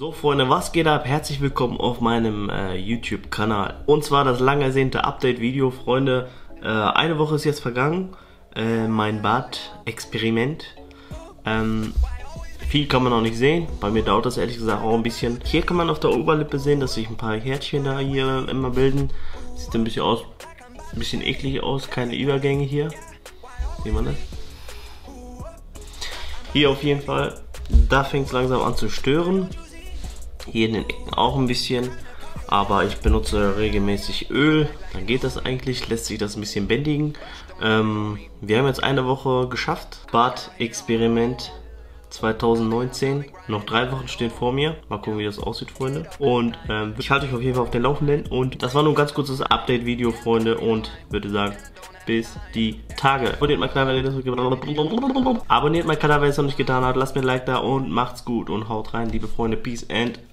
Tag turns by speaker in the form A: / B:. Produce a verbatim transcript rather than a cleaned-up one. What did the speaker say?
A: So Freunde, was geht ab? Herzlich willkommen auf meinem äh, YouTube-Kanal. Und zwar das lang ersehnte Update-Video, Freunde. Äh, eine Woche ist jetzt vergangen. Äh, mein Bad-Experiment. Ähm, viel kann man noch nicht sehen. Bei mir dauert das ehrlich gesagt auch ein bisschen. Hier kann man auf der Oberlippe sehen, dass sich ein paar Härtchen da hier immer bilden. Sieht ein bisschen aus, ein bisschen eklig aus. Keine Übergänge hier. Sieht man das? Hier auf jeden Fall. Da fängt es langsam an zu stören. Hier in den Ecken auch ein bisschen. Aber ich benutze regelmäßig Öl. Dann geht das eigentlich. Lässt sich das ein bisschen bändigen. Ähm, wir haben jetzt eine Woche geschafft. Bad-Experiment zwanzig neunzehn. Noch drei Wochen stehen vor mir. Mal gucken, wie das aussieht, Freunde. Und ähm, ich halte euch auf jeden Fall auf den Laufenden. Und das war nur ein ganz kurzes Update-Video, Freunde. Und würde sagen, bis die Tage. Abonniert meinen Kanal, wenn ihr das Abonniert meinen Kanal, wenn ihr es noch nicht getan habt. Lasst mir ein Like da und macht's gut und haut rein, liebe Freunde. Peace and